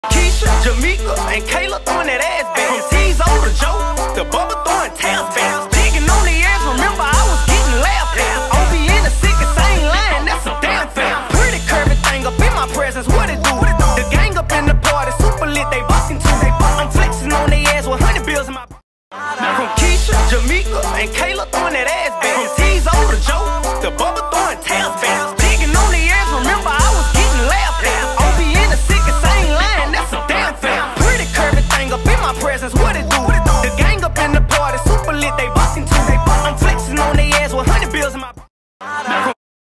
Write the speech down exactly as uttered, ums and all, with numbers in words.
Keisha, Jamaica, and Kayla throwing that ass back. From T's over to Joe, the Bubba throwing tails back. Digging on the ass, remember I was getting laughed at. O B in the sickest, I ain't lying, that's a damn fact. Pretty curvy thing up in my presence, what it do? The gang up in the party, super lit, they bustin' too. I'm flexing on their ass with hundred bills in my. From Keisha, Jamaica, and Kayla throwing that ass back. From T's over to Joe, the Bubba throwing